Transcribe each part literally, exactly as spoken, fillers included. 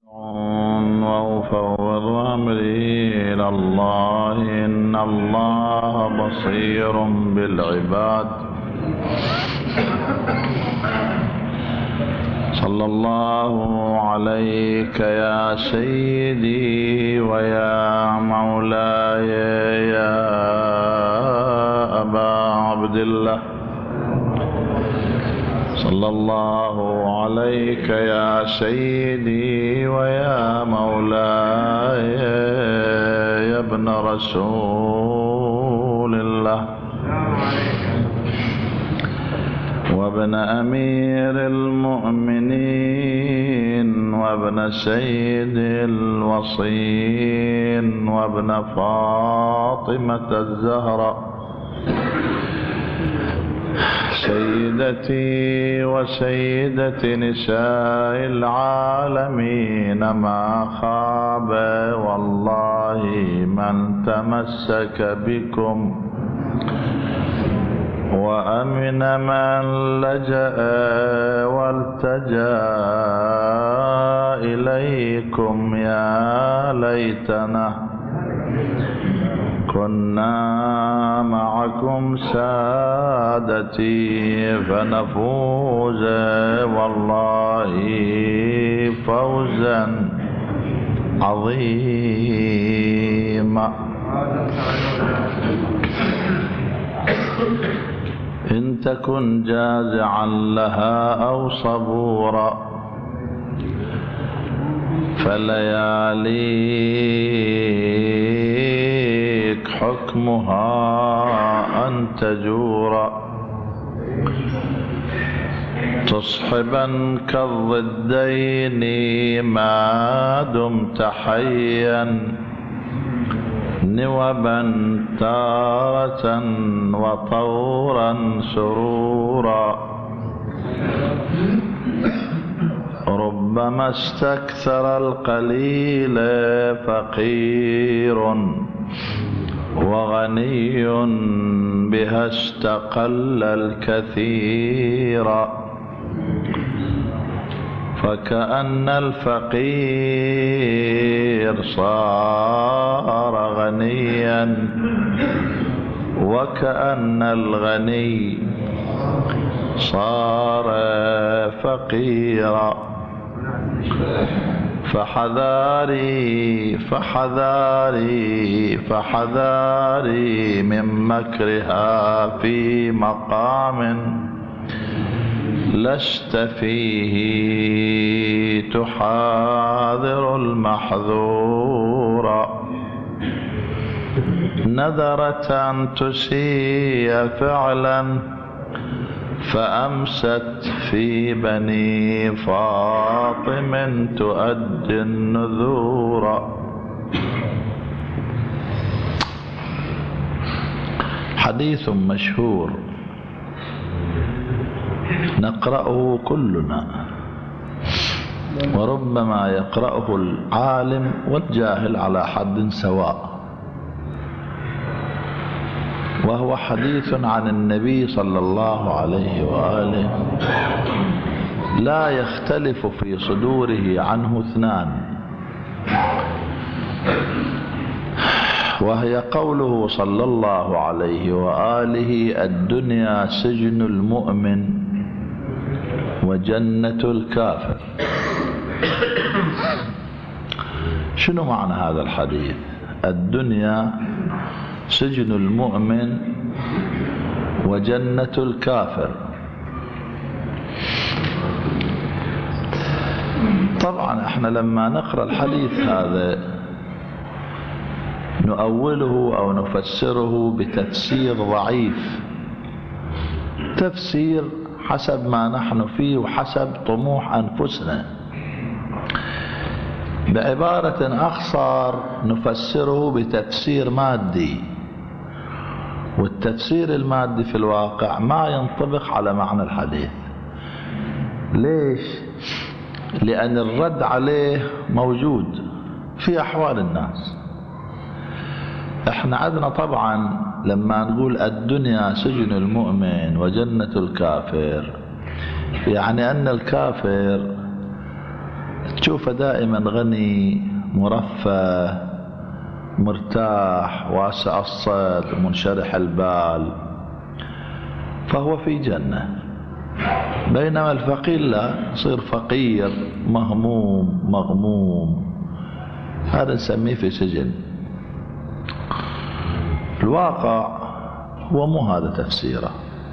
وأفوض أمري إلى الله إن الله بصير بالعباد. صلى الله عليك يا سيدي ويا مولاي يا أبا عبد الله. صلى الله عليك يا سيدي ويا مولاي يا ابن رسول الله وابن أمير المؤمنين وابن سيد الوصين وابن فاطمة الزهراء سيدتي وسيدة نساء العالمين. ما خاب والله من تمسك بكم وأمن من لجأ والتجأ إليكم. يا ليتنا كنا معكم سادتي فنفوز والله فوزا عظيما. إن تكن جازعا لها أو صبورا فلياليك حكمها أن تجورا تصحبا كالضدين ما دمت حيا نوبا تارة وطورا سرورا. ربما استكثر القليل فقير وغني بها استقل الكثير. فكأن الفقير صار غنيا وكأن الغني صار فقيرا. فحذاري فحذاري فحذاري من مكرها في مقام لست فيه تحاذر المحذور. نذرت أن تسيء فعلا فأمست في بني فاطم تؤدي النذور. حديث مشهور نقرأه كلنا وربما يقرأه العالم والجاهل على حد سواء، وهو حديث عن النبي صلى الله عليه وآله لا يختلف في صدوره عنه اثنان، وهي قوله صلى الله عليه وآله: الدنيا سجن المؤمن وجنة الكافر. شنو معنى هذا الحديث؟ الدنيا سجن المؤمن وجنة الكافر. طبعا احنا لما نقرأ الحديث هذا نؤوله أو نفسره بتفسير ضعيف، تفسير حسب ما نحن فيه وحسب طموح أنفسنا. بعبارة أخصر نفسره بتفسير مادي، والتفسير المادي في الواقع ما ينطبق على معنى الحديث. ليش؟ لأن الرد عليه موجود في أحوال الناس. احنا عندنا طبعا لما نقول الدنيا سجن المؤمن وجنة الكافر، يعني أن الكافر تشوفه دائما غني مرفه مرتاح واسع الصدر منشرح البال، فهو في جنة. بينما الفقير لا، يصير فقير مهموم مغموم، هذا نسميه في سجن. الواقع هو مو هذا تفسيره.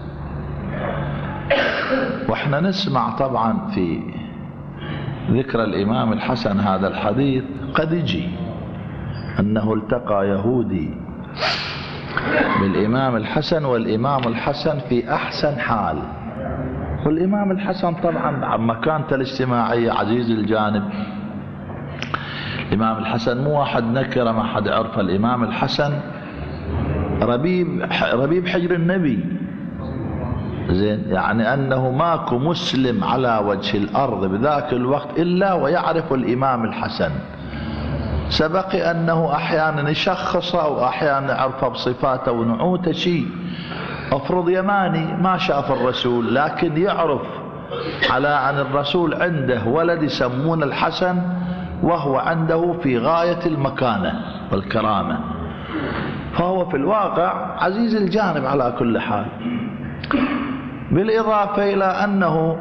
واحنا نسمع طبعا في ذكر الإمام الحسن هذا الحديث قد يجي أنه التقى يهودي بالإمام الحسن، والإمام الحسن في أحسن حال. والإمام الحسن طبعا عن مكانته الاجتماعية عزيز الجانب. الإمام الحسن مو واحد نكرة ما حد عرفه، الإمام الحسن ربيب ربيب حجر النبي، زين، يعني أنه ماكو مسلم على وجه الأرض بذاك الوقت إلا ويعرف الإمام الحسن. سبق أنه أحيانا يشخصه وأحيانا يعرفه بصفاته ونعوته، شيء أفرض يماني ما شاف الرسول لكن يعرف على أن الرسول عنده ولد يسمون الحسن، وهو عنده في غاية المكانة والكرامة، فهو في الواقع عزيز الجانب على كل حال. بالإضافة إلى أنه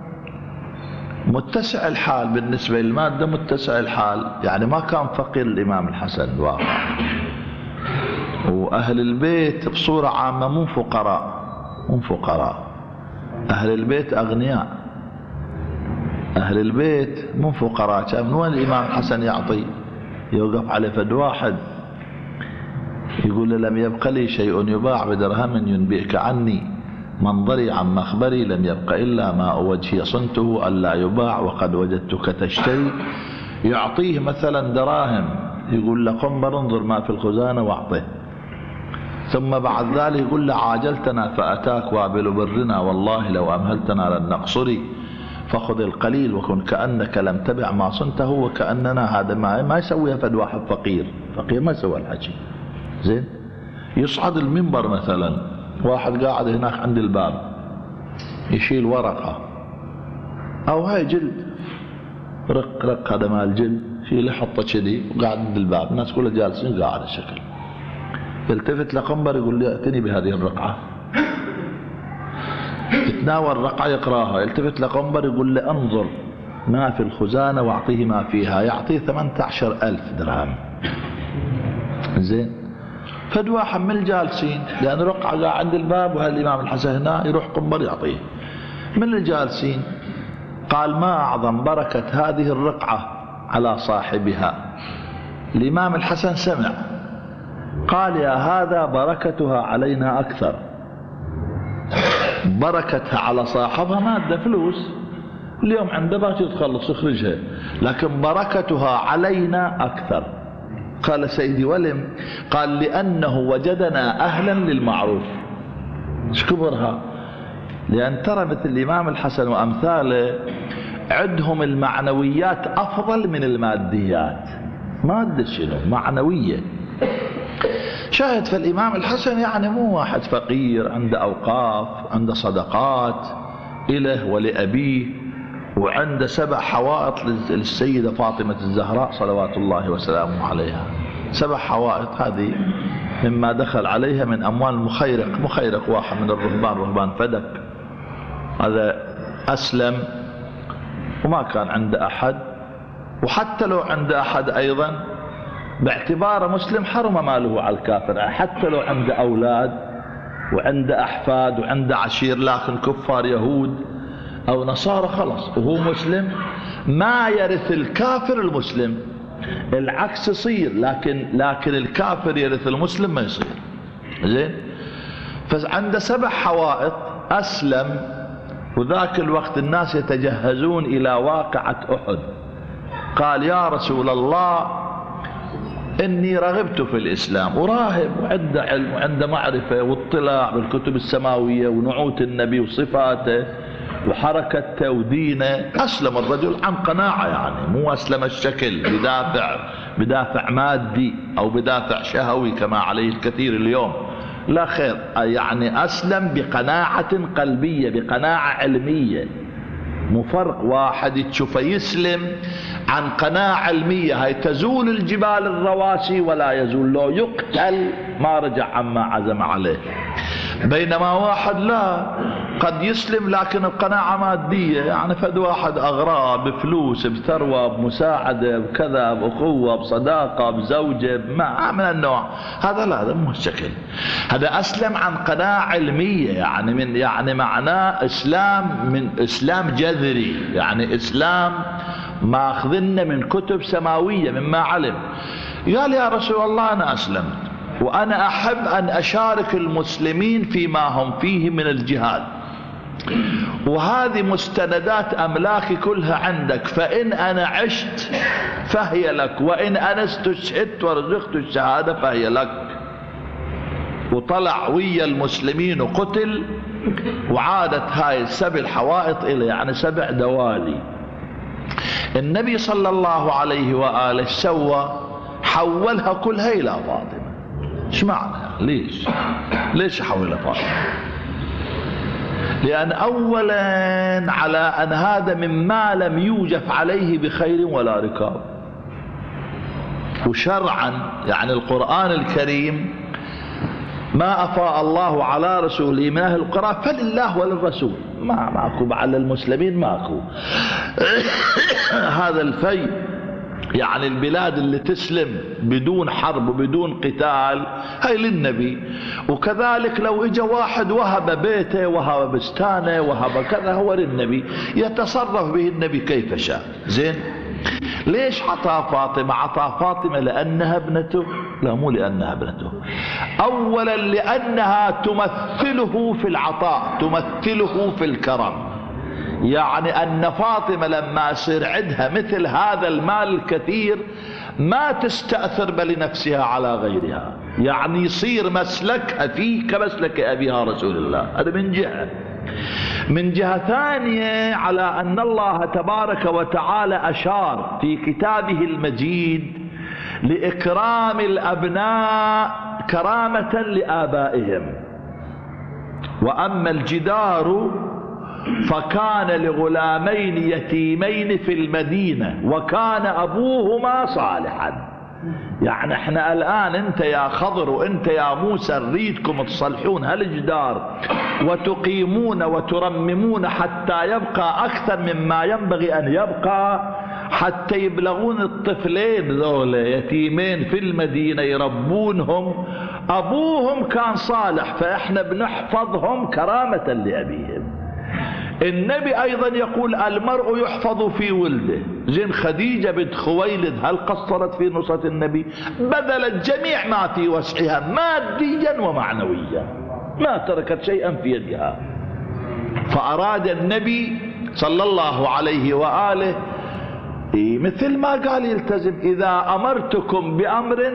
متسع الحال بالنسبة للمادة، متسع الحال، يعني ما كان فقير الإمام الحسن الواقع. وأهل البيت بصورة عامة مو فقراء، مو فقراء، أهل البيت أغنياء، أهل البيت مو فقراء. كان من وين الإمام الحسن يعطي؟ يوقف على فد واحد يقول له: لم يبق لي شيء يباع بدرهم ينبئك عني، منظري عن مخبري لم يبق إلا ماء وجهي صنته ألا يباع وقد وجدتك تشتري. يعطيه مثلا دراهم، يقول له: قنبر انظر ما في الخزانة واعطه. ثم بعد ذلك يقول له: عاجلتنا فأتاك وابل برنا، والله لو أمهلتنا لن نقصري، فخذ القليل وكن كأنك لم تبع ما صنته، وكأننا هذا ما ما يسويها فد واحد فقير، فقير ما يسوي الحكي. زين، يصعد المنبر مثلا، واحد قاعد هناك عند الباب يشيل ورقة أو هاي جلد، رق رق هذا مال جلد، شيل يحطه كذي وقاعد عند الباب، الناس كلها جالسين قاعد الشكل. يلتفت لقنبر يقول لي: ائتني بهذه الرقعة. يتناول الرقعة يقراها، يلتفت لقنبر يقول له: انظر ما في الخزانة واعطيه ما فيها. يعطيه ثمانية عشر ألف درهم. زين، فد واحد من الجالسين، لأن رقعة قاعد عند الباب وهالإمام الحسن هنا، يروح قنبر يعطيه. من الجالسين قال: ما أعظم بركة هذه الرقعة على صاحبها. الإمام الحسن سمع، قال: يا هذا بركتها علينا أكثر. بركتها على صاحبها مادة فلوس، اليوم عنده باكر تخلص يخرجها، لكن بركتها علينا أكثر. قال: سيدي ولم؟ قال: لأنه وجدنا أهلا للمعروف. ايش كبرها؟ لأن ترى مثل الإمام الحسن وأمثاله عندهم المعنويات أفضل من الماديات. مادة شنو؟ معنوية. شاهد فالإمام الحسن يعني مو واحد فقير، عنده أوقاف، عنده صدقات إله ولأبيه، وعنده سبع حوائط للسيدة فاطمة الزهراء صلوات الله وسلامه عليها. سبع حوائط، هذه مما دخل عليها من أموال مخيرق. مخيرق واحد من الرهبان، رهبان فدك، هذا أسلم وما كان عنده أحد، وحتى لو عنده أحد أيضا باعتباره مسلم حرم ماله على الكافر. حتى لو عنده أولاد وعنده أحفاد وعنده عشير لكن كفار يهود أو نصارى، خلص وهو مسلم ما يرث الكافر المسلم. العكس يصير، لكن لكن الكافر يرث المسلم ما يصير. زين، فعنده سبع حوائط. أسلم، وذاك الوقت الناس يتجهزون إلى واقعة أحد. قال: يا رسول الله، إني رغبت في الإسلام، وراهب وعنده علم وعنده معرفة واطلاع بالكتب السماوية ونعوت النبي وصفاته وحركته ودينه. أسلم الرجل عن قناعة، يعني مو أسلم الشكل بدافع بدافع مادي أو بدافع شهوي كما عليه الكثير اليوم، لا خير، يعني أسلم بقناعة قلبية، بقناعة علمية. مو فرق واحد تشوفه يسلم عن قناعة علمية هاي تزول الجبال الرواسي ولا يزول، لو يقتل ما رجع عما عزم عليه. بينما واحد لا، قد يسلم لكن بقناعة مادية، يعني فد واحد أغراض بفلوس بثروة بمساعدة بكذا بأخوة بصداقة بزوجة ما من النوع هذا، لا هذا مو الشكل. هذا أسلم عن قناعة علمية، يعني من يعني معناه إسلام من إسلام جذري، يعني إسلام ماخذنا من كتب سماوية مما علم. قال يا رسول الله أنا أسلمت وأنا أحب أن أشارك المسلمين فيما هم فيه من الجهاد، وهذه مستندات أملاكي كلها عندك، فإن أنا عشت فهي لك، وإن أنا استشهدت ورزقت الشهادة فهي لك. وطلع ويا المسلمين وقتل، وعادت هاي السبع الحوائط إلى يعني سبع دوالي. النبي صلى الله عليه وآله سوى حولها كلها إلى فاطمة. ايش معنى؟ ليش؟ ليش حولها فاطمة؟ لأن أولا على أن هذا مما لم يوجف عليه بخير ولا ركاب، وشرعا يعني القرآن الكريم ما أفاء الله على رسوله من أهل القرى فلله وللرسول، ما ماكو على المسلمين ماكو. هذا الفي يعني البلاد اللي تسلم بدون حرب وبدون قتال هاي للنبي. وكذلك لو اجى واحد وهب بيته وهب بستانه وهب كذا هو للنبي، يتصرف به النبي كيف شاء. زين، ليش عطى فاطمة؟ عطى فاطمة لأنها ابنته؟ لا، مو لأنها ابنته. أولا لأنها تمثله في العطاء، تمثله في الكرم. يعني أن فاطمة لما يصير عندها مثل هذا المال الكثير ما تستأثر بلنفسها على غيرها، يعني يصير مسلكها فيه كمسلك أبيها رسول الله. هذا من جهة. من جهة ثانية على أن الله تبارك وتعالى أشار في كتابه المجيد لإكرام الأبناء كرامة لآبائهم. وأما الجدار فكان لغلامين يتيمين في المدينة وكان أبوهما صالحا. يعني احنا الآن انت يا خضر وانت يا موسى نريدكم تصلحون هالجدار وتقيمون وترممون حتى يبقى أكثر مما ينبغي أن يبقى، حتى يبلغون الطفلين ذول يتيمين في المدينة يربونهم. أبوهم كان صالح فإحنا بنحفظهم كرامة لأبيهم. النبي أيضا يقول المرء يحفظ في ولده. زين، خديجة بنت خويلد هل قصرت في نصرة النبي؟ بذلت جميع ما في وسعها ماديا ومعنويا، ما تركت شيئا في يدها. فأراد النبي صلى الله عليه وآله مثل ما قال يلتزم. إذا أمرتكم بأمر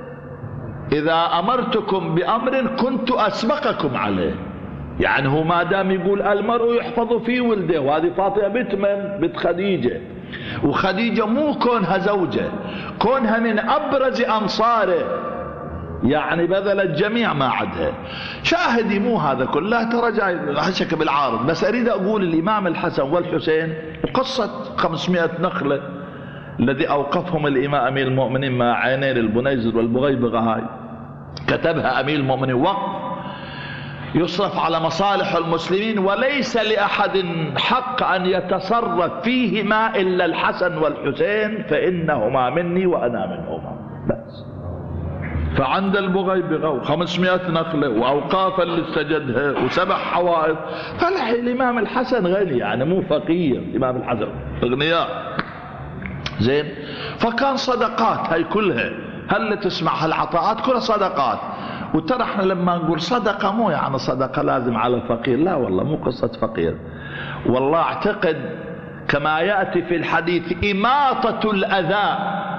إذا أمرتكم بأمر كنت أسبقكم عليه. يعني هو ما دام يقول المرء يحفظ في ولده، وهذه فاطمة بنت من؟ بنت خديجة. وخديجة مو كونها زوجة، كونها من أبرز أنصاره، يعني بذلت جميع ما عندها. شاهدي مو هذا كله ترى جاي هشك بالعارض، بس أريد أقول الإمام الحسن والحسين وقصة خمسمائة نخلة الذي أوقفهم الإمام أمير المؤمنين مع عينين البنيزر والبغيبغة، هاي كتبها أمير المؤمنين وقف يصرف على مصالح المسلمين، وليس لأحد حق أن يتصرف فيهما إلا الحسن والحسين، فإنهما مني وأنا منهما بس. فعند البغيبغة وخمسمائة نخلة وأوقافا اللي استجدها وسبع حوائط. فالحين الإمام الحسن غني، يعني مو فقير. الإمام الحسن أغنياء. زين، فكان صدقات هاي كلها، هل تسمع هالعطاءات كلها صدقات. وترى احنا لما نقول صدقة مو يعني صدقة لازم على فقير، لا والله مو قصة فقير. والله اعتقد كما يأتي في الحديث إماطة الأذى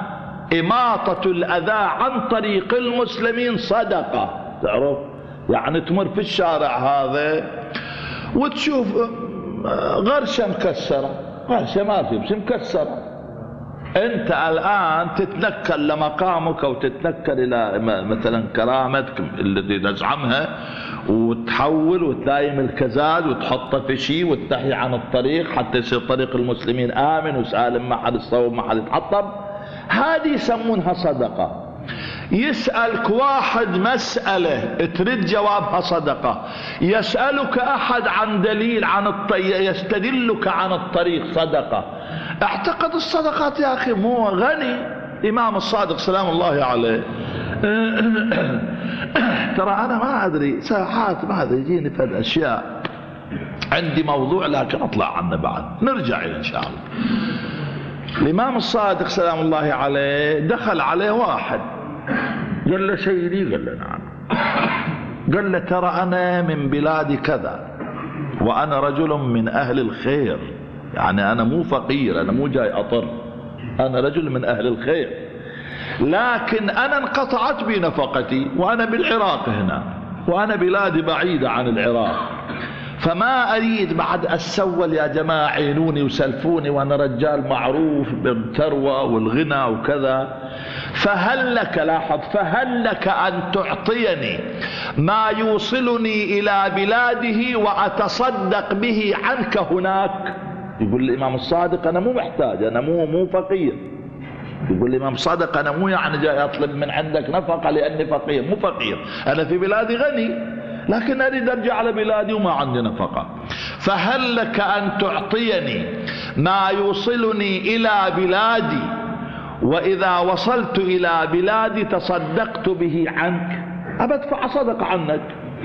إماطة الأذى عن طريق المسلمين صدقة. تعرف يعني تمر في الشارع هذا وتشوف غرشة مكسرة، غرشة ما في بس مكسرة، انت الان تتنكل لمقامك او تتنكل الى مثلا كرامتك التي تزعمها، وتحول وتلايم الكزاز وتحطه في شيء وتنحي عن الطريق حتى يصير طريق المسلمين امن وسالم، ما حد يصوب ما حد يتحطم. هذه يسمونها صدقه. يسألك واحد مسألة تريد جوابها صدقة، يسألك أحد عن دليل عن الطريق، يستدلك عن الطريق صدقة. اعتقد الصدقات يا أخي مو غني. إمام الصادق سلام الله عليه ترى أنا ما أدري ساعات ما أدري يجيني في الأشياء، عندي موضوع لكن أطلع عنه بعد نرجع إلى إن شاء الله. الإمام الصادق سلام الله عليه دخل عليه واحد قال له سيدي، قال له نعم، قال له ترى أنا من بلاد كذا وأنا رجل من أهل الخير، يعني أنا مو فقير، أنا مو جاي أطر، أنا رجل من أهل الخير، لكن أنا انقطعت بي نفقتي وأنا بالعراق هنا، وأنا بلادي بعيدة عن العراق، فما أريد بعد أتسول يا جماعة عينوني وسلفوني وأنا رجال معروف بالثروة والغنى وكذا، فهل لك، لاحظ، فهل لك أن تعطيني ما يوصلني إلى بلاده وأتصدق به عنك هناك؟ يقول الإمام الصادق أنا مو محتاج، أنا مو مو فقير. يقول الإمام الصادق أنا مو يعني جاي أطلب من عندك نفقة لأني فقير، مو فقير، أنا في بلادي غني لكن أريد أرجع على بلادي وما عندي نفقة، فهل لك أن تعطيني ما يوصلني إلى بلادي وإذا وصلت إلى بلادي تصدقت به عنك، أبدفع صدقة عنك.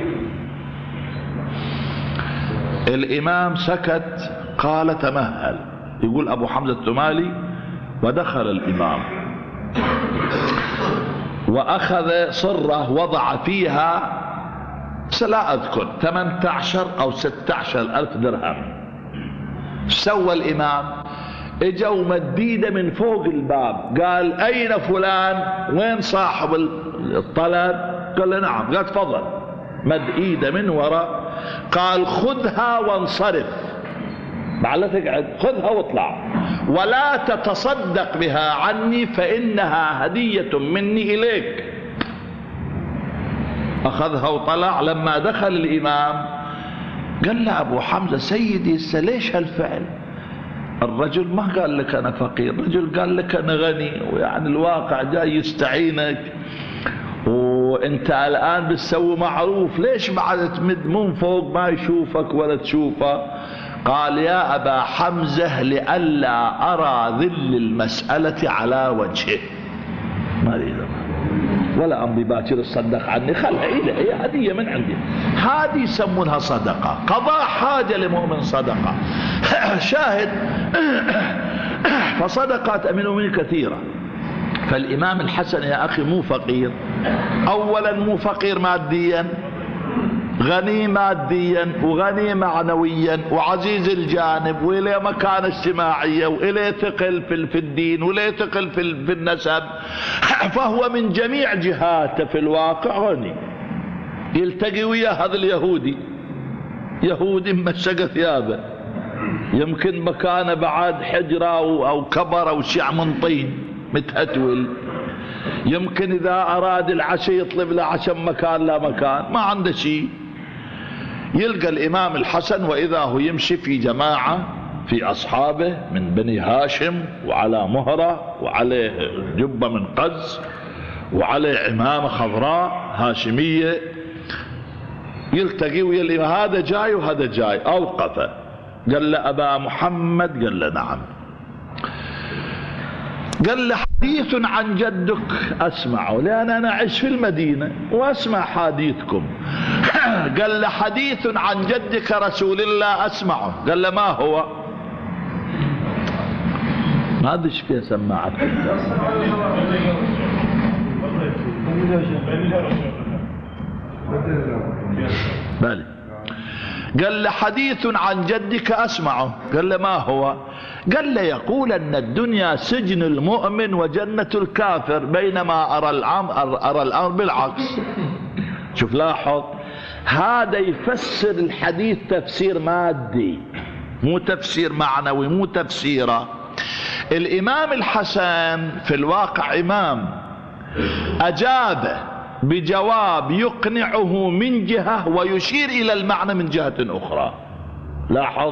الإمام سكت، قال تمهل. يقول أبو حمزة التمالي ودخل الإمام وأخذ صرة وضع فيها لا أذكر ثمانية عشر أو ستة عشر ألف درهم. سوى الإمام؟ اجوا مديدة من فوق الباب، قال أين فلان؟ وين صاحب الطلب؟ قال له نعم. قال تفضل. مد إيده من وراء، قال خذها وانصرف، بعد لا تقعد، خذها واطلع ولا تتصدق بها عني فإنها هدية مني إليك. أخذها وطلع. لما دخل الإمام قال له أبو حمزة سيدي ليش هالفعل؟ الرجل ما قال لك أنا فقير، الرجل قال لك أنا غني، ويعني الواقع جاي يستعينك وانت الآن بتسوي معروف، ليش بعد تمد من فوق ما يشوفك ولا تشوفه؟ قال يا أبا حمزة لئلا أرى ذل المسألة على وجهه، ما أريد ولا أمضي باكر تصدق عني، خلها إلي، هي هدية من عندي. هذه يسمونها صدقة، قضاء حاجة لمؤمن صدقة. شاهد. فصدقات أمين المؤمنين كثيرة. فالإمام الحسن يا أخي مو فقير، أولا مو فقير ماديا، غني ماديا وغني معنويا وعزيز الجانب وإليه مكانة اجتماعية وإليه ثقل في الدين وإليه ثقل في النسب، فهو من جميع جهاته في الواقع غني. يلتقي وياه هذا اليهودي، يهودي مشق ثيابه، يمكن مكانه بعد حجرة أو كبر أو شيء من طين متهتول، يمكن إذا أراد العشاء يطلب له عشاء مكان لا مكان، ما عنده شيء. يلقى الإمام الحسن وإذا هو يمشي في جماعة في أصحابه من بني هاشم، وعلى مهرة وعليه جبة من قز وعليه عمامة خضراء هاشمية، يلتقي ويا الإمام، هذا جاي وهذا جاي. أوقفه قال له أبا محمد؟ قال له نعم. قال له حديث عن جدك أسمعه، لأن أنا أعيش في المدينة وأسمع حديثكم. قال له حديث عن جدك رسول الله أسمعه. قال له ما هو؟ ما أدري ايش فيها سماعة. بالي. قال له حديث عن جدك أسمعه. قال له ما هو؟ قال له يقول أن الدنيا سجن المؤمن وجنة الكافر، بينما أرى الأمر, أرى الأمر بالعكس. شوف لاحظ، هذا يفسر الحديث تفسير مادي مو تفسير معنوي، مو تفسيره. الإمام الحسن في الواقع إمام أجاب بجواب يقنعه من جهة ويشير إلى المعنى من جهة أخرى. لاحظ،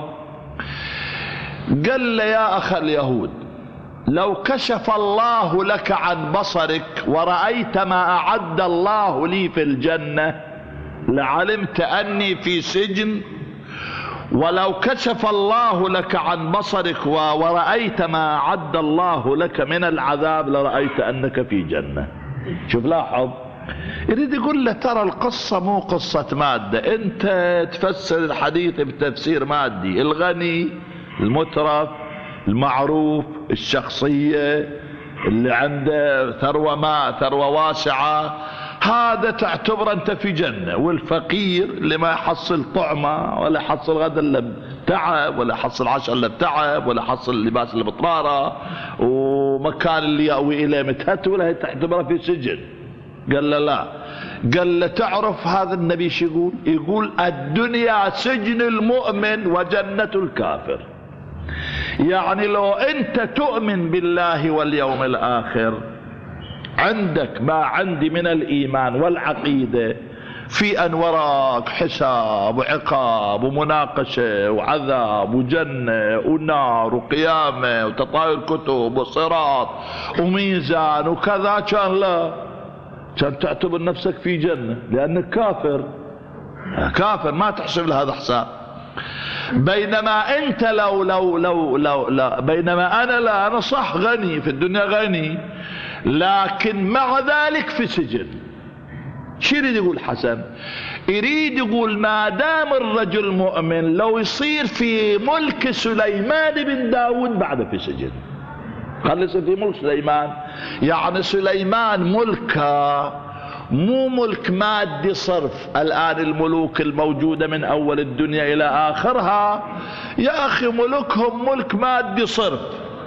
قال له يا أخ اليهود لو كشف الله لك عن بصرك ورأيت ما أعد الله لي في الجنة لعلمت أني في سجن، ولو كشف الله لك عن بصرك ورأيت ما أعد الله لك من العذاب لرأيت أنك في جنة. شوف لاحظ، يريد يقول له ترى القصة مو قصة مادة، انت تفسر الحديث بتفسير مادي، الغني المترف المعروف الشخصية اللي عنده ثروة ماء ثروة واسعة هذا تعتبر انت في جنة، والفقير اللي ما يحصل طعمة ولا يحصل غدا الا بتعب ولا يحصل عشاء الا بتعب ولا يحصل اللباس الا بطرارة ومكان اللي يأوي اليه متهتول هي تعتبره في سجن. قال له لا، قال له تعرف هذا النبي شو يقول؟ يقول الدنيا سجن المؤمن وجنة الكافر. يعني لو انت تؤمن بالله واليوم الاخر عندك ما عندي من الايمان والعقيدة في ان وراك حساب وعقاب ومناقشة وعذاب وجنة ونار وقيامة وتطاير كتب وصراط وميزان وكذا، كان لا، كان تعتبر نفسك في جنة لانك كافر كافر ما تحسب لهذا حساب. بينما انت لو لو لو لو لا بينما انا لا، انا صح غني في الدنيا غني لكن مع ذلك في سجن. شو يريد يقول حسن؟ يريد يقول ما دام الرجل مؤمن لو يصير في ملك سليمان بن داود بعد في سجن. خلص في ملك سليمان، يعني سليمان ملكه مو ملك مادي صرف. الآن الملوك الموجودة من أول الدنيا إلى آخرها يا أخي ملكهم ملك مادي صرف،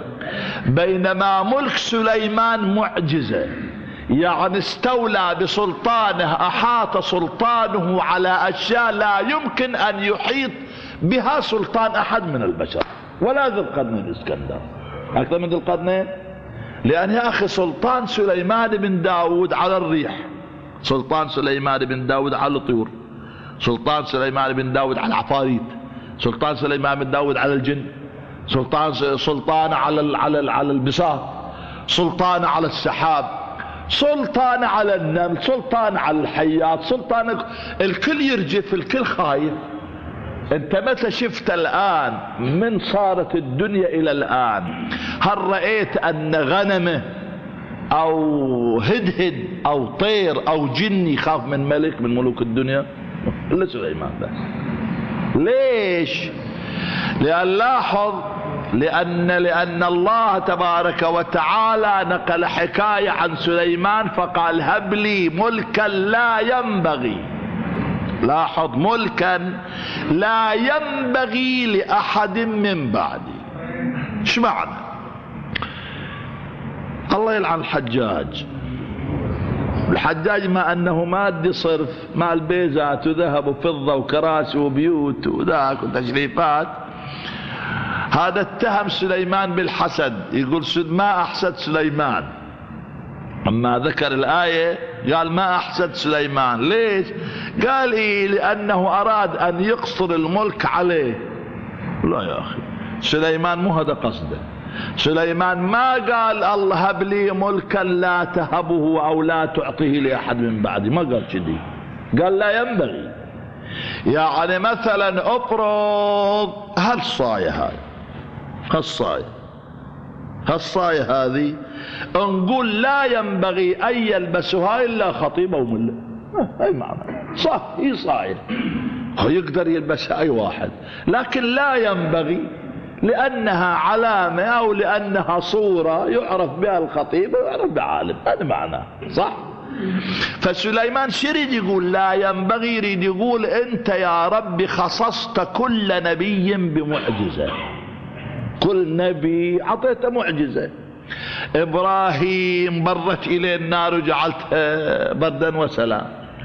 بينما ملك سليمان معجزة، يعني استولى بسلطانه، أحاط سلطانه على أشياء لا يمكن أن يحيط بها سلطان أحد من البشر، ولا ذي القرنين الإسكندر أكثر من ذي القرنين. لأن يا أخي سلطان سليمان بن داود على الريح، سلطان سليمان بن داود على الطيور، سلطان سليمان بن داود على العفاريت، سلطان سليمان بن داود على الجن، سلطان سلطان على على على البساط، سلطان على السحاب، سلطان على النمل، سلطان على الحيات، سلطان الكل يرجف، الكل خايف. انت متى شفت الآن من صارت الدنيا إلى الآن هل رأيت أن غنمه او هدهد او طير او جني يخاف من ملك من ملوك الدنيا؟ الا سليمان بس. ليش؟ لأن لاحظ، لأن لأن الله تبارك وتعالى نقل حكاية عن سليمان فقال هب لي ملكا لا ينبغي. لاحظ، ملكا لا ينبغي لأحد من بعدي. ايش معنى؟ الله يلعن الحجاج. الحجاج ما انه مادي صرف، مال بيزات وذهب وفضة وكراسي وبيوت وذاك وتشريفات، هذا اتهم سليمان بالحسد، يقول ما احسد سليمان. اما ذكر الآية قال ما احسد سليمان. ليش؟ قال إيه؟ لانه اراد ان يقصر الملك عليه. لا يا اخي، سليمان مو هذا قصده. سليمان ما قال الله هب لي ملكا لا تهبه او لا تعطيه لاحد من بعدي، ما قال كذي، قال لا ينبغي. يعني مثلا افرض هالصاية هاي هالصاية هالصاية هذه نقول لا ينبغي ان يلبسها الا خطيب او ملا، اي معنى صح، هي صاية هو يقدر يلبسها اي واحد، لكن لا ينبغي لأنها علامة أو لأنها صورة يعرف بها الخطيب ويعرف بها عالم، هذا معناه صح. فسليمان شو يريد يقول؟ لا ينبغي، يريد يقول أنت يا ربي خصصت كل نبي بمعجزة، كل نبي أعطيته معجزة. إبراهيم برت إليه النار وجعلتها بردا وسلام،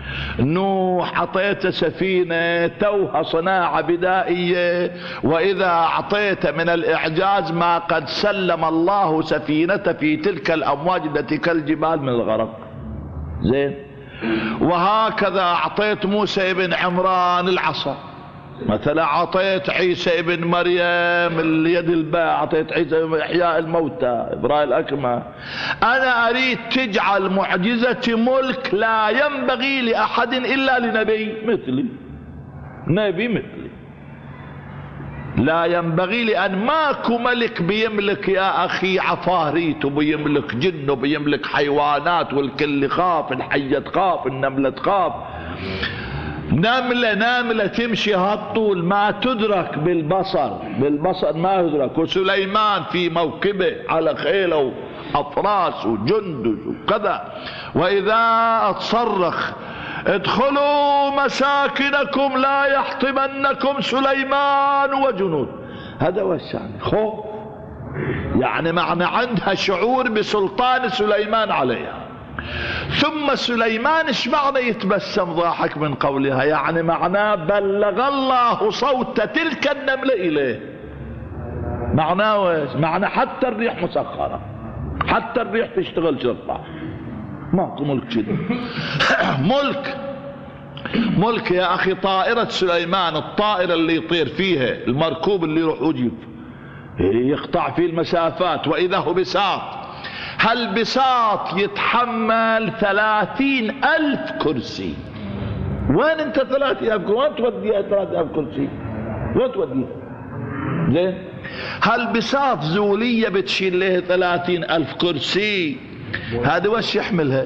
نوح أعطيته سفينة توها صناعة بدائية، وإذا أعطيت من الإعجاز ما قد سلم الله سفينته في تلك الأمواج التي كالجبال من الغرق. زين. وهكذا أعطيت موسى ابن عمران العصا، مثلا أعطيت عيسى ابن مريم اليد الباء، أعطيت عيسى إحياء الموتى، إبراء الأكمة. أنا أريد تجعل معجزة ملك لا ينبغي لأحد إلا لنبي مثلي، نبي مثلي لا ينبغي، لأن ماكو ملك بيملك يا أخي عفاريت وبيملك جن وبيملك حيوانات، والكل خاف، الحية تخاف، النملة تخاف. نملة نملة تمشي هالطول ما تدرك بالبصر، بالبصر ما يدرك. وسليمان في موكبه على خيله وأفراس وجند وكذا، وإذا تصرخ ادخلوا مساكنكم لا يحطمنكم سليمان وجنود، هذا وش يعني؟ خوف، يعني معنى عندها شعور بسلطان سليمان عليها. ثم سليمان ايش معنى يتبسم ضاحك من قولها؟ يعني معناه بلغ الله صوت تلك النملة إليه. معناه ويش؟ معنى حتى الريح مسخرة، حتى الريح تشتغل شرطة، ماكو ملك كذا. ملك ملك يا أخي طائرة سليمان، الطائرة اللي يطير فيها، المركوب اللي يروح ويجيب يقطع فيه المسافات، وإذا هو بساط، هالبساط يتحمل ثلاثين ألف كرسي. وين انت ثلاثين ألف كرسي؟ وين توديها ثلاثين ألف كرسي؟ وين توديها؟ زين. هالبساط زولية بتشيل له ثلاثين ألف كرسي، هذا وش يحملها؟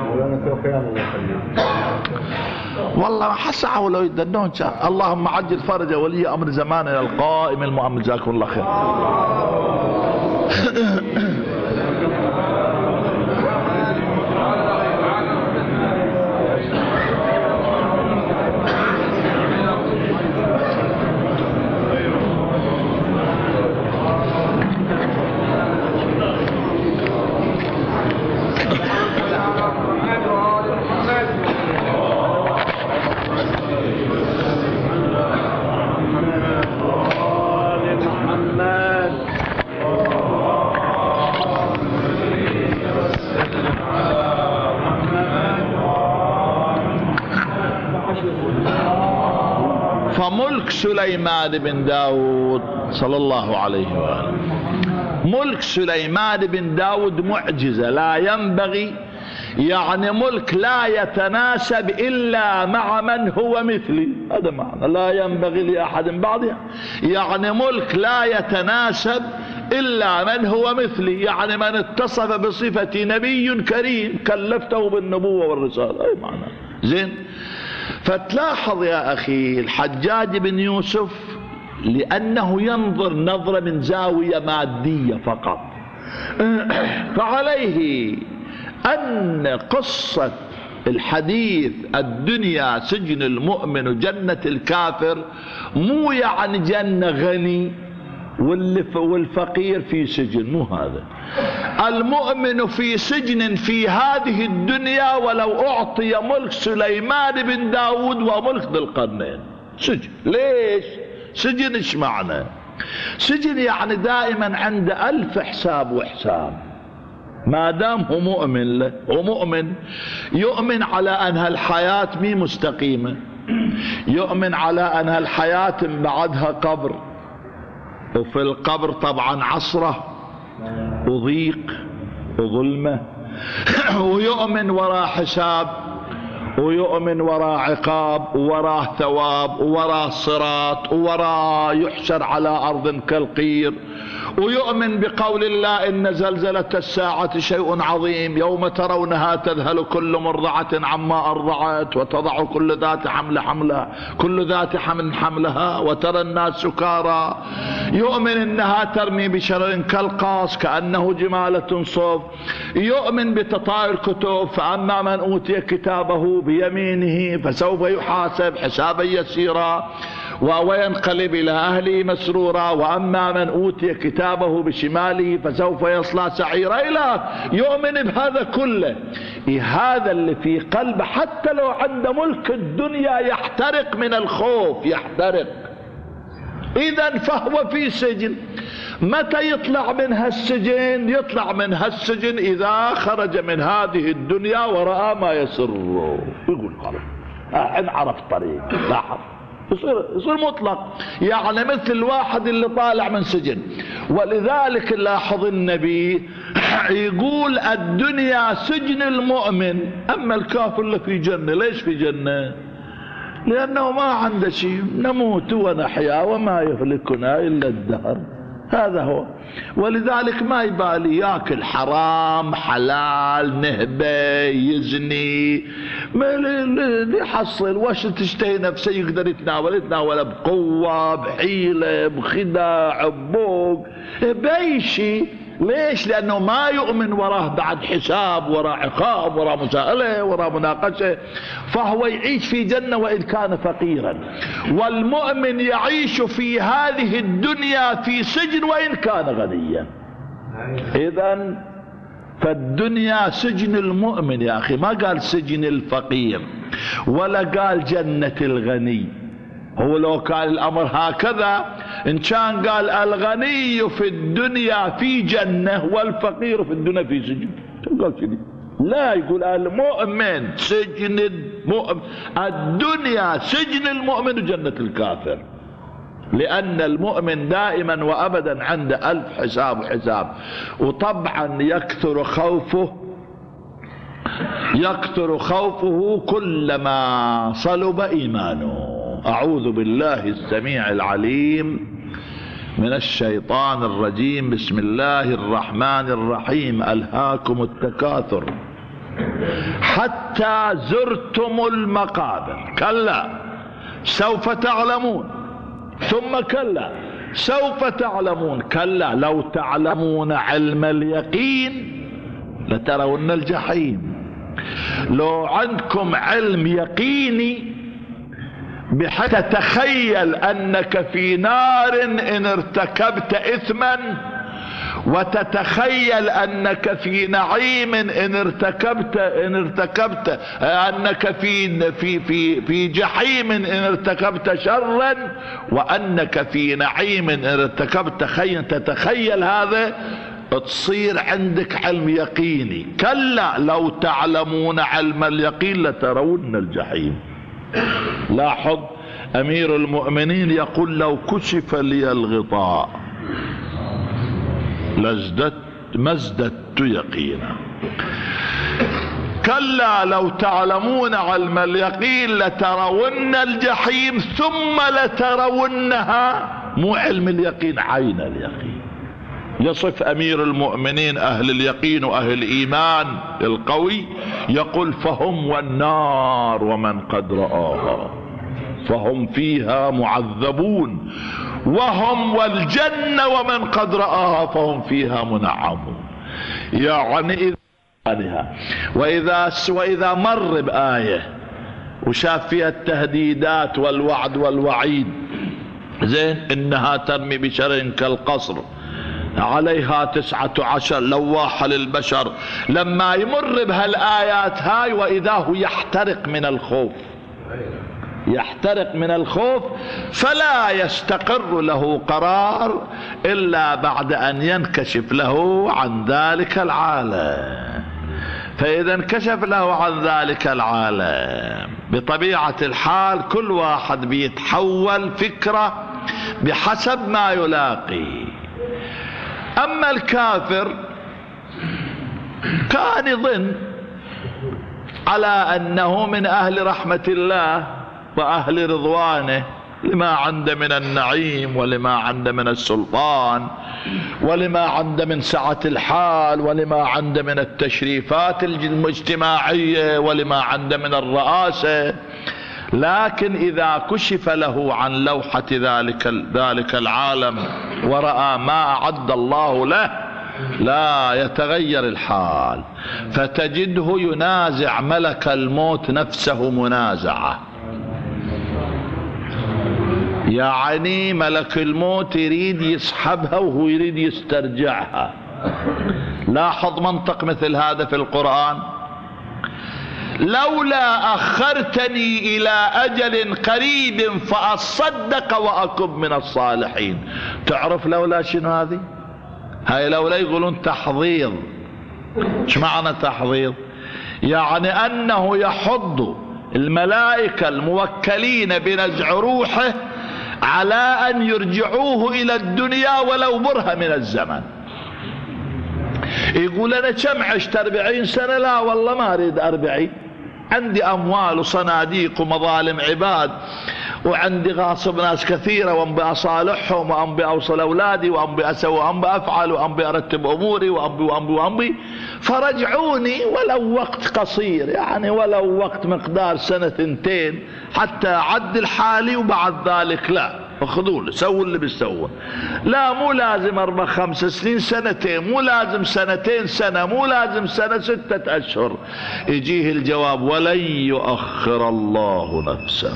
والله حسعة ولو يدنون شاء. اللهم عجل فرج ولي أمر زماننا القائم المؤمن، جزاكم الله خير. فملك سليمان بن داود صلى الله عليه وآله، ملك سليمان بن داود معجزة لا ينبغي، يعني ملك لا يتناسب إلا مع من هو مثلي، هذا معنى لا ينبغي لأحد بعدها، يعني ملك لا يتناسب إلا من هو مثلي، يعني من اتصف بصفة نبي كريم كلفته بالنبوة والرسالة، أي معنى. زين. فتلاحظ يا أخي الحجاج بن يوسف لأنه ينظر نظرة من زاوية مادية فقط، فعليه أن قصة الحديث الدنيا سجن المؤمن وجنة الكافر مو يعني جنة غني والفقير في سجن، مو هذا. المؤمن في سجن في هذه الدنيا ولو أعطي ملك سليمان بن داود وملك ذي القرنين. سجن. ليش سجن؟ ايش معنى سجن؟ يعني دائما عنده ألف حساب وحساب، ما دام هو مؤمن له، هو مؤمن يؤمن على أن هالحياة مي مستقيمة، يؤمن على أن هالحياة بعدها قبر، وفي القبر طبعا عصرة وضيق وظلمة، ويؤمن وراء حساب، ويؤمن وراء عقاب، وراء ثواب، وراء صراط، وراء يحشر على أرض كالقير، ويؤمن بقول الله إن زلزلة الساعة شيء عظيم يوم ترونها تذهل كل مرضعة عما أرضعت وتضع كل ذات حمل حملها كل ذات حمل حملها وترى الناس سكارى. يؤمن إنها ترمي بشرر كالقاص كأنه جمالة صف. يؤمن بتطاير كتب، فأما من أوتي كتابه بيمينه فسوف يحاسب حسابا يسيرا. وينقلب إلى أهله مسرورا، وأما من أوتي كتابه بشماله فسوف يصلى سعيرا، إلى يؤمن بهذا كله. إيه هذا اللي في قلبه حتى لو عنده ملك الدنيا يحترق من الخوف، يحترق. إذن فهو في سجن. متى يطلع من هالسجن؟ يطلع من هالسجن إذا خرج من هذه الدنيا ورأى ما يسره، يقول خلاص أن عرف طريق، لاحظ، يصير يصير مطلق، يعني مثل الواحد اللي طالع من سجن. ولذلك لاحظ النبي يقول الدنيا سجن المؤمن، أما الكافر اللي في جنة. ليش في جنة؟ لأنه ما عنده شيء، نموت ونحيا وما يهلكنا إلا الدهر، هذا هو. ولذلك ما يبالي ياكل حرام حلال، نهبه، يزني، ما يحصل وش تشتهي نفسه يقدر يتناول، يتناول بقوة، بحيلة، بخداع، ببوق، بأي شيء. ليش؟ لأنه ما يؤمن وراه بعد حساب، وراه عقاب، وراه مساءلة، وراه مناقشة، فهو يعيش في جنة وإن كان فقيرا. والمؤمن يعيش في هذه الدنيا في سجن وإن كان غنيا. إذن فالدنيا سجن المؤمن يا أخي، ما قال سجن الفقير ولا قال جنة الغني. هو لو كان الأمر هكذا إن كان قال الغني في الدنيا في جنة والفقير في الدنيا في سجن، قال كذي. لا، يقول المؤمن سجن المؤمن، الدنيا سجن المؤمن وجنة الكافر، لأن المؤمن دائما وأبدا عنده ألف حساب وحساب. وطبعا يكثر خوفه يكثر خوفه كلما صلب إيمانه. أعوذ بالله السميع العليم من الشيطان الرجيم. بسم الله الرحمن الرحيم. ألهاكم التكاثر حتى زرتم المقابر، كلا سوف تعلمون، ثم كلا سوف تعلمون، كلا لو تعلمون علم اليقين لترون الجحيم. لو عندكم علم يقيني بحيث تتخيل أنك في نار إن ارتكبت إثما، وتتخيل أنك في نعيم إن ارتكبت إن ارتكبت أنك في في في في جحيم إن ارتكبت شرا، وأنك في نعيم إن ارتكبت خيرا، تتخيل هذا، تصير عندك علم يقيني. كلا لو تعلمون علم اليقين لترون الجحيم. لاحظ أمير المؤمنين يقول لو كشف لي الغطاء لازددت ما ازددت يقينا. كلا لو تعلمون علم اليقين لترون الجحيم ثم لترونها، مو علم اليقين، عين اليقين. يصف أمير المؤمنين أهل اليقين وأهل الإيمان القوي، يقول فهم والنار ومن قد رآها، فهم فيها معذبون، وهم والجنة ومن قد رآها فهم فيها منعمون. يعني إذا وإذا وإذا مر بآية وشاف فيها التهديدات والوعد والوعيد، زين، إنها ترمي بشر كالقصر عليها تسعة عشر لواحة للبشر، لما يمر بهالآيات هاي وإذا هو يحترق من الخوف، يحترق من الخوف، فلا يستقر له قرار إلا بعد أن ينكشف له عن ذلك العالم. فإذا انكشف له عن ذلك العالم بطبيعة الحال كل واحد بيتحول فكرة بحسب ما يلاقي. أما الكافر كان يظن على أنه من أهل رحمة الله وأهل رضوانه، لما عنده من النعيم ولما عنده من السلطان ولما عنده من سعة الحال ولما عنده من التشريفات الاجتماعية ولما عنده من الرئاسة. لكن إذا كشف له عن لوحة ذلك ذلك العالم ورأى ما أعد الله له لا يتغير الحال، فتجده ينازع ملك الموت نفسه منازعة، يعني ملك الموت يريد يسحبها وهو يريد يسترجعها. لاحظ منطق مثل هذا في القرآن. لولا أخرتني إلى أجل قريب فأصدق وأكن من الصالحين. تعرف لولا شنو هذه؟ هاي لولا يقولون تحضيض. ايش معنى تحضيض؟ يعني أنه يحض الملائكة الموكلين بنزع روحه على أن يرجعوه إلى الدنيا ولو برهة من الزمن. يقول أنا كم عشت أربعين سنة؟ لا والله ما أريد أربعين، عندي أموال وصناديق ومظالم عباد، وعندي غاصب ناس كثيرة، وأنبي أصالحهم، وأنبي أوصل أولادي، وأنبي أسوي، وأنبي أفعل، وأنبي أرتب أموري، وأنبي وأنبي وأنبي فرجعوني ولو وقت قصير، يعني ولو وقت مقدار سنة ثنتين حتى أعدل حالي، وبعد ذلك لا خذوا سووا اللي بيسووه. لا مو لازم أربع خمس سنين، سنتين، مو لازم سنتين، سنة، مو لازم سنة، ستة أشهر. يجيه الجواب ولن يؤخر الله نفسا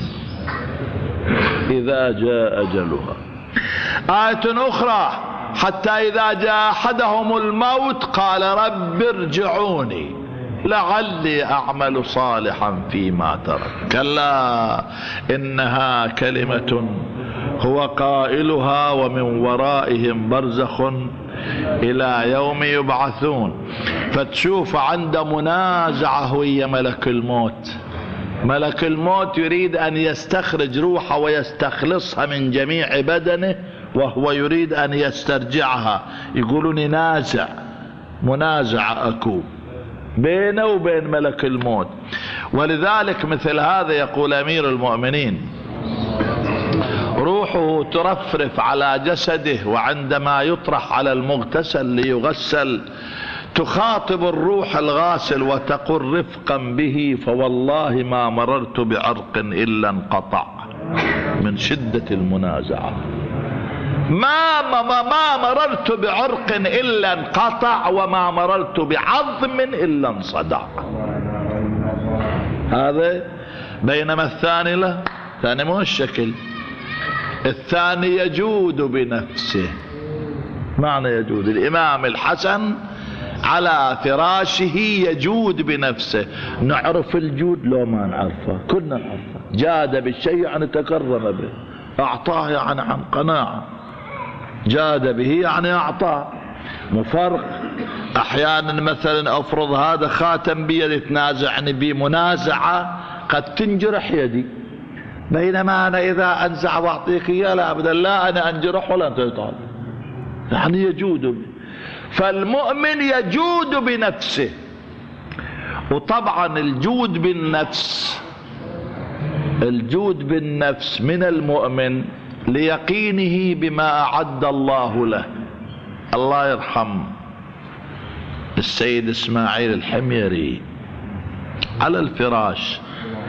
إذا جاء أجلها. آية أخرى حتى إذا جاء أحدهم الموت قال رب ارجعوني لعلي أعمل صالحا فيما ترك. كلا إنها كلمة هو قائلها ومن ورائهم برزخ إلى يوم يبعثون. فتشوف عند منازعة ويا ملك الموت. ملك الموت يريد أن يستخرج روحه ويستخلصها من جميع بدنه، وهو يريد أن يسترجعها. يقولون نازع، منازع أكو بينه وبين ملك الموت. ولذلك مثل هذا يقول أمير المؤمنين روحه ترفرف على جسده، وعندما يطرح على المغتسل ليغسل تخاطب الروح الغاسل وتقول رفقا به فوالله ما مررت بعرق إلا انقطع من شدة المنازعة. ما, ما, ما مررت بعرق إلا انقطع، وما مررت بعظم إلا انصدع. هذا. بينما الثاني لا، الثاني مو الشكل. الثاني يجود بنفسه. معنى يجود؟ الإمام الحسن على فراشه يجود بنفسه. نعرف الجود لو ما نعرفه؟ كنا نعرفه. جاد بالشيء يعني تكرم به، أعطاه يعني عن قناعة، جاد به يعني أعطاه. مفرق. أحيانا مثلا أفرض هذا خاتم بيدي تنازعني بمنازعة قد تنجرح يدي، بينما أنا إذا أنزع وأعطيك إياه لا أبدا، لا أنا أنجرح ولا أنت تطال. يعني يجود به. فالمؤمن يجود بنفسه. وطبعا الجود بالنفس، الجود بالنفس من المؤمن ليقينه بما أعد الله له. الله يرحم السيد إسماعيل الحميري على الفراش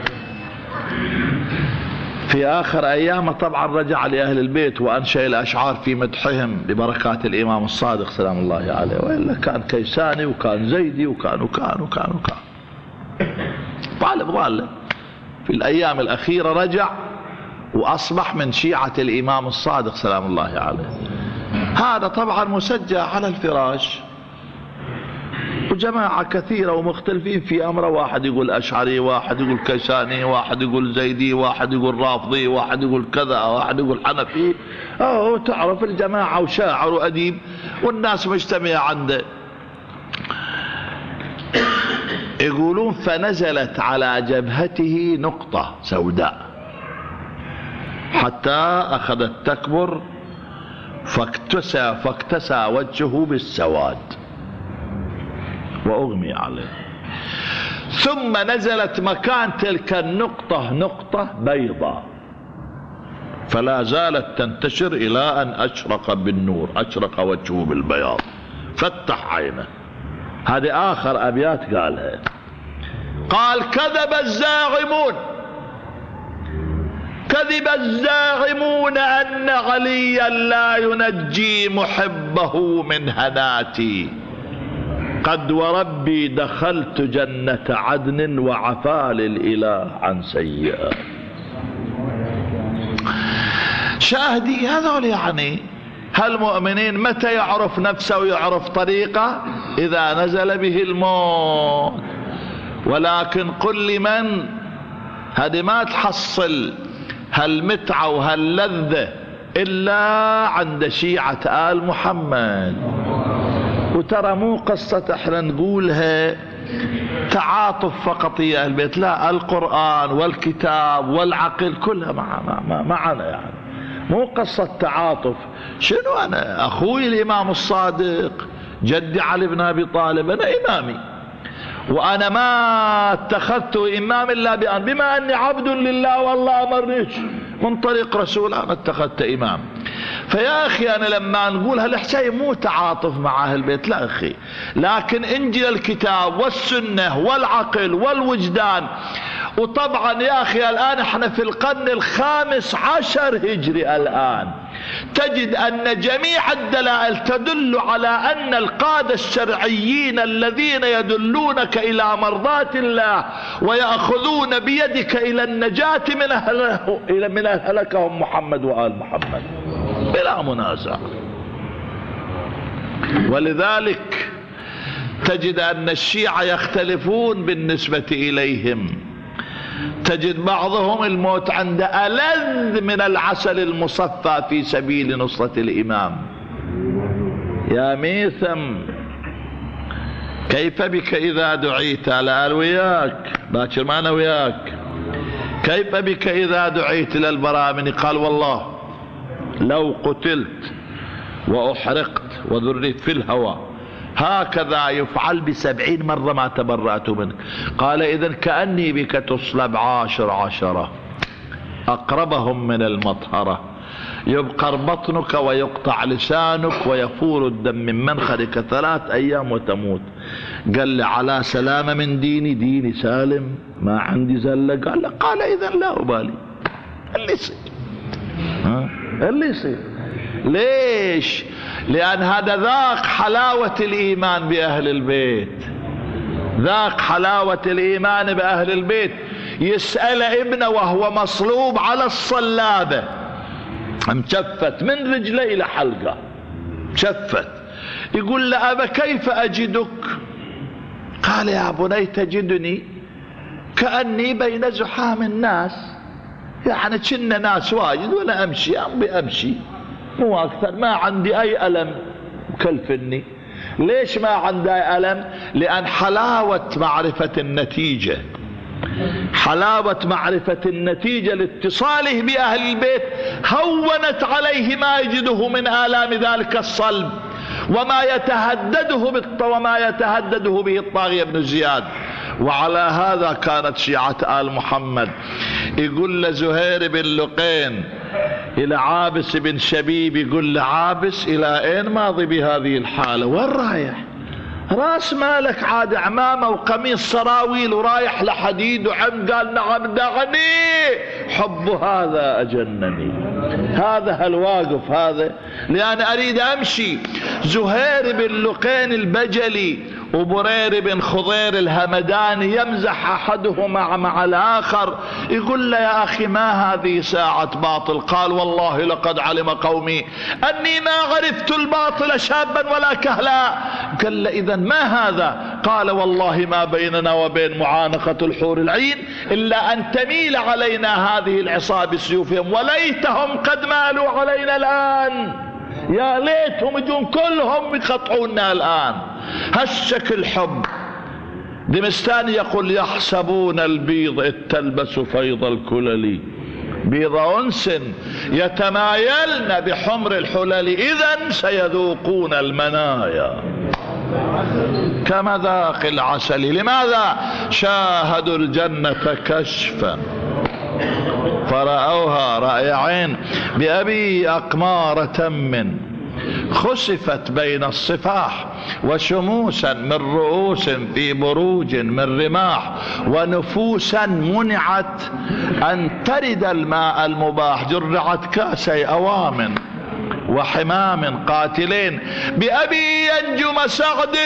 في آخر أيامه، طبعا رجع لأهل البيت وأنشأ الأشعار في مدحهم ببركات الإمام الصادق سلام الله عليه، وإلا كان كيساني وكان زيدي وكان وكان وكان وكان طالب ضالة. في الأيام الأخيرة رجع وأصبح من شيعة الإمام الصادق سلام الله عليه. هذا طبعا مسجع على الفراش، وجماعة كثيرة ومختلفين في أمره. واحد يقول أشعري، واحد يقول كيساني، واحد يقول زيدي، واحد يقول رافضي، واحد يقول كذا، واحد يقول حنفي. أوه تعرف الجماعة وشاعر وأديب والناس مجتمعة عنده. يقولون فنزلت على جبهته نقطة سوداء حتى أخذت تكبر، فاكتسى, فاكتسى وجهه بالسواد وأغمي عليه. ثم نزلت مكان تلك النقطة نقطة بيضاء، فلا زالت تنتشر إلى أن أشرق بالنور، أشرق وجهه بالبياض، فتح عينه. هذه آخر أبيات قالها. قال كذب الزاعمون، كذب الزاعمون أن عليا لا ينجي محبه من هناتي، قد وربي دخلت جنة عدن وعفى للإله عن سيئات. شاهدي هذول يعني هالمؤمنين متى يعرف نفسه ويعرف طريقه؟ إذا نزل به الموت. ولكن قل لمن هذه ما تحصل هالمتعة وهاللذة إلا عند شيعة آل محمد. وترى مو قصة احنا نقولها تعاطف فقط يا أهل البيت، لا، القرآن والكتاب والعقل كلها معنا معنا يعني، مو قصة تعاطف. شنو أنا أخوي الإمام الصادق جدي علي بن أبي طالب أنا إمامي، وأنا ما اتخذته إمام إلا بأن بما أني عبد لله والله أمرنيش من طريق رسول أنا اتخذت إمام. فيا أخي أنا لما نقول هالحكاية مو تعاطف مع أهل البيت، لا أخي، لكن إنجيل الكتاب والسنة والعقل والوجدان. وطبعا يا أخي الآن احنا في القرن الخامس عشر هجري، الآن تجد أن جميع الدلائل تدل على أن القادة الشرعيين الذين يدلونك إلى مرضاة الله ويأخذون بيدك إلى النجاة من أهله إلى من الهلكة هم محمد وآل محمد بلا منازع. ولذلك تجد أن الشيعة يختلفون بالنسبة إليهم، تجد بعضهم الموت عنده ألذ من العسل المصفى في سبيل نصرة الإمام. يا ميثم كيف بك إذا دعيت على آل وياك باكر ما أنا وياك، كيف بك إذا دعيت إلى البرامن؟ قال والله لو قتلت وأحرقت وذريت في الهواء هكذا يفعل بسبعين مرة ما تبرأت منك. قال إذن كأني بك تصلب عاشر عشرة أقربهم من المطهرة، يبقر بطنك ويقطع لسانك ويفور الدم من منخرك ثلاث أيام وتموت. قال لي على سلامة من ديني، ديني سالم ما عندي زلة. قال له قال إذن لا أبالي اللي يصير، ها اللي يصير. ليش؟ لأن هذا ذاق حلاوة الإيمان بأهل البيت، ذاق حلاوة الإيمان بأهل البيت. يسأل ابنه وهو مصلوب على الصلابة مشفت من رجلي إلى حلقة مشفت، يقول له أبا كيف أجدك؟ قال يا بني تجدني كأني بين زحام الناس، يعني كنا ناس واجد وأنا أمشي أمي أمشي مو أكثر، ما عندي أي ألم مكلفني. ليش ما عندي أي ألم؟ لأن حلاوة معرفة النتيجة، حلاوة معرفة النتيجة لاتصاله بأهل البيت هونت عليه ما يجده من آلام ذلك الصلب وما يتهدده وما يتهدده به الطاغية بن زياد. وعلى هذا كانت شيعة آل محمد. يقول لزهير بن لقين إلى عابس بن شبيب، يقول لعابس إلى أين ماضي بهذه الحالة؟ وين رايح؟ راس مالك عاد عمامة وقميص سراويل ورايح لحديد وعم. قال نعم دعني، حب هذا أجنني، هذا هالواقف هذا لأن أريد أمشي. زهير بن لقين البجلي وبرير بن خضير الهمداني يمزح أحدهما مع الآخر، يقول له يا أخي ما هذه ساعة باطل؟ قال والله لقد علم قومي أني ما عرفت الباطل شابا ولا كهلا. قال له إذن ما هذا؟ قال والله ما بيننا وبين معانقة الحور العين إلا أن تميل علينا هذه العصابة سيوفهم، وليتهم قد مالوا علينا الآن، يا ليتهم يجون كلهم يقطعونا الآن. هالشكل حب. دمستاني يقول يحسبون البيض إذ تلبس فيض الكلل، بيض أنس يتمايلن بحمر الحلل، إذن سيذوقون المنايا كمذاق العسل. لماذا؟ شاهدوا الجنة كشفا فرأوها رأي عين بأبي أقمار تم، خسفت بين الصفاح وشموسا من رؤوس في بروج من رماح، ونفوسا منعت أن ترد الماء المباح، جرعت كاسي أوام وحمام قاتلين. بأبي ينجم سعد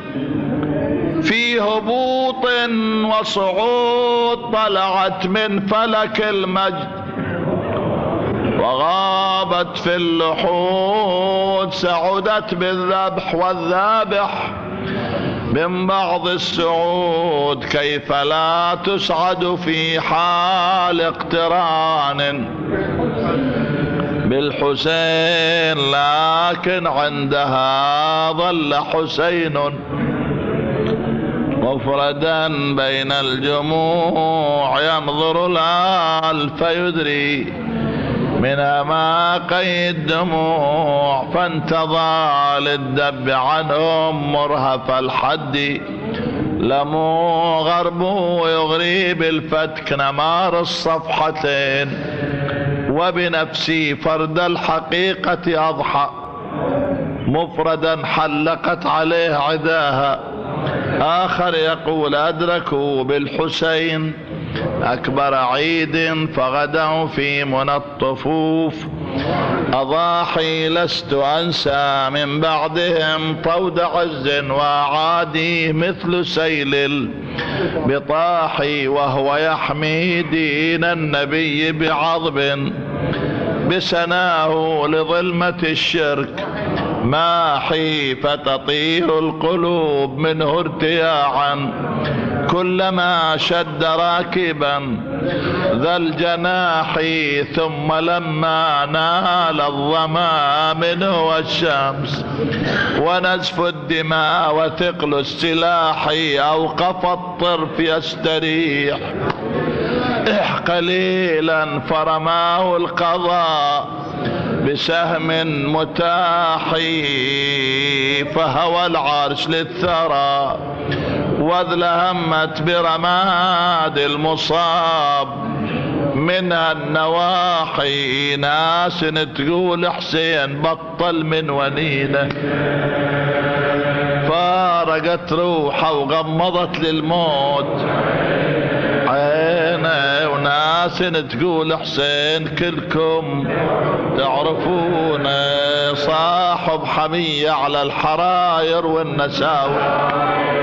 في هبوط وصعود، طلعت من فلك المجد وغابت في اللحود سعدت بالذبح والذابح من بعض السعود كيف لا تسعد في حال اقتران بالحسين لكن عندها ظل حسين مفردا بين الجموع ينظر الآل فيدري من أماقي الدموع فانتظى للدب عنهم مرهف الحد لمو غربه يغري بالفتك نمار الصفحتين وبنفسي فرد الحقيقة أضحى مفردا حلقت عليه عداها آخر يقول أدركوا بالحسين أكبر عيد فغدوا في منى الطفوف أضاحي لست أنسى من بعدهم طود عز وعادي مثل سيل البطاح وهو يحمي دين النبي بعضب بسناه لظلمة الشرك ماحي فتطير القلوب منه ارتياعا كلما شد راكبا ذا الجناح ثم لما نال الظما منه والشمس ونزف الدماء وثقل السلاح أوقف الطرف يستريح قليلا فرماه القضاء بسهم متاح فهوى العرش للثرى وذل همت برماد المصاب منها النواحي ناس تقول حسين بطل من ونينه فارقت روحه وغمضت للموت عينه وناس تقول حسين كلكم تعرفونه صاحب حمية على الحراير والنساوي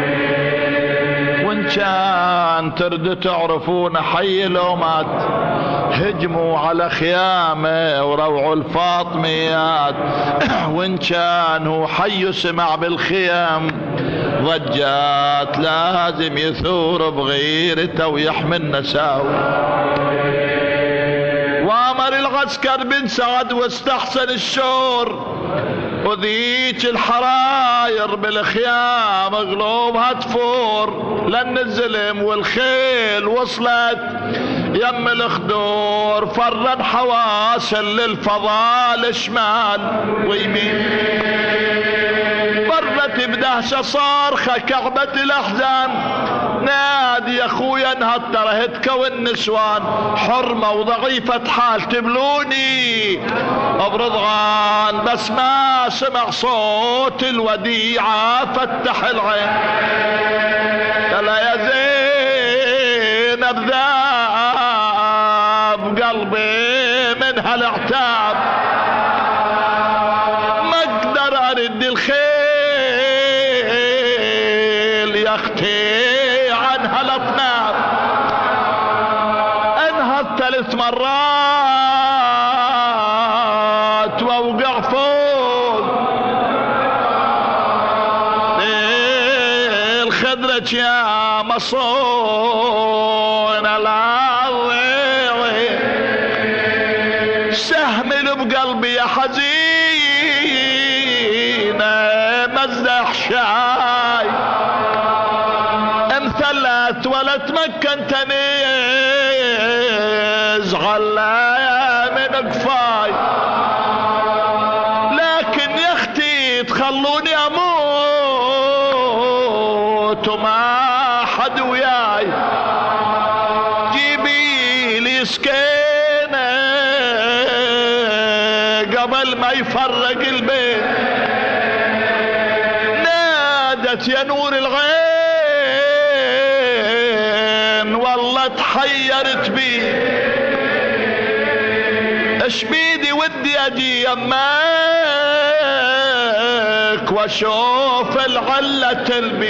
وان كان تردوا تعرفون حي لو مات هجموا على خيامه وروعوا الفاطميات وان كان هو حي سمع بالخيام ضجات لازم يثور بغيرته ويحمي النساوي وامر العسكر بن سعد واستحسن الشور وذيك الحراير بالخيام قلوبها تفور لان الزلم والخيل وصلت يم الخدور فرد حواسل للفضاء شمال ويمين برت بدهشة صارخة كعبة الأحزان نادي يا اخويا انهض ترهتك والنسوان حرمة وضعيفة حال تبلوني برضغان بس ما سمع صوت الوديعة فتح العين يلا يا زينب ذاب قلبي من هالعتاب ما اقدر ارد الخيل يا اختي عن هالاطناب انهض ثلاث مرات واوقع فوق الخدرة يا مصون العظيم سهم بقلبي يا حزين مزح شاي امثلت ولا تمكن تنزغل من قفاي لكن يا اختي تخلوني اموت وما حد وياي جيبي لي سكينه قبل ما يفرق البيت نادت يا نور العين والله تحيرت بي اش بيدي ودي اجي يمك واشوف العلة تلبي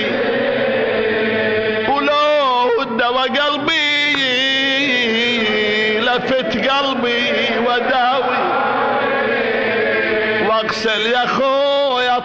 ولو دوا قلبي لفت قلبي وداوي اغسل يا خويا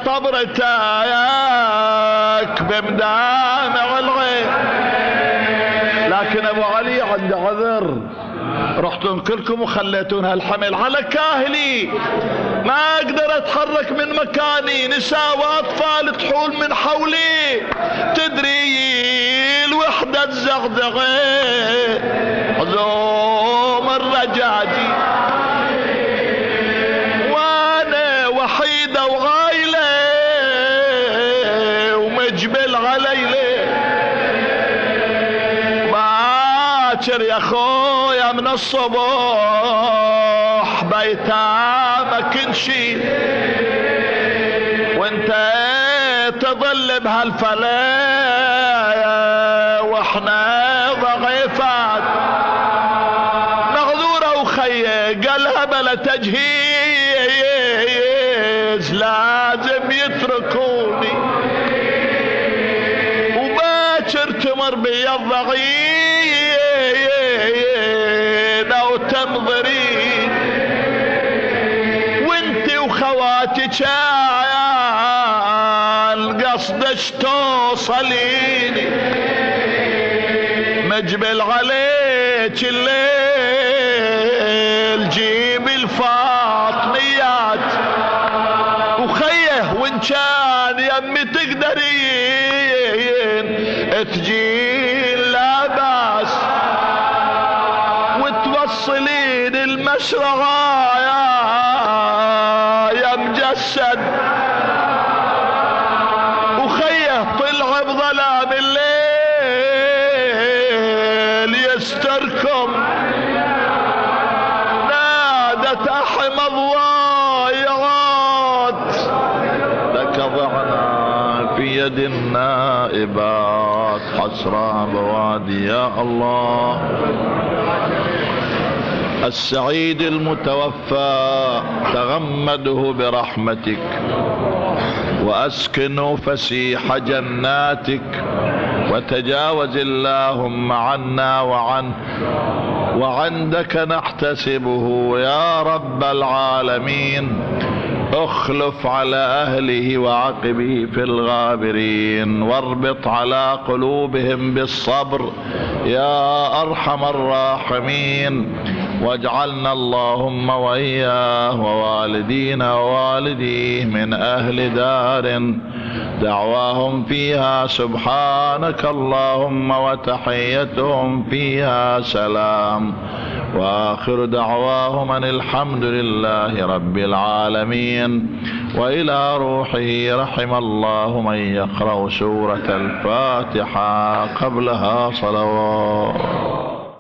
طبرتك بمدامع العين. لكن ابو علي عنده عذر، رحتوا كلكم وخليتون هالحمل على كاهلي، ما اقدر اتحرك من مكاني، نساء واطفال تحول من حولي، تدري الوحدة الزغزغي عزوم الرجاجي، وانا وحيدة وغايلة ومجبل عليلي. باكر يا خويا من الصبح بيتامك نشيل، وانت تظل بهالفلا واحنا ضعيفات مغذورة وخيه قالها بلا تجهيز لازم يتركوني، وباكر تمر بي الضغينة وتنظرين، وانت وخواتك قصدش توصليني، مجبل عليك الليل جيب الفاطميات، وخيه وان كان يمي تقدرين تجين لا باس، وتوصلين المشرعة يا مجسد، طلع بظلام الليل يستركم، نادت احم الضايعات لك ضعنا في يد النائبات حسرى بوادي يا الله. السعيد المتوفى تغمده برحمتك وأسكنوا فسيح جناتك، وتجاوز اللهم عنا وعنه، وعندك نحتسبه يا رب العالمين. اخلف على أهله وعقبه في الغابرين، واربط على قلوبهم بالصبر يا أرحم الراحمين، واجعلنا اللهم وإياه ووالدينا ووالديه من أهل دار دعواهم فيها سبحانك اللهم وتحيتهم فيها سلام، وآخر دعواهم أن الحمد لله رب العالمين. وإلى روحه رحم الله من يقرأ سورة الفاتحة قبلها صلوات.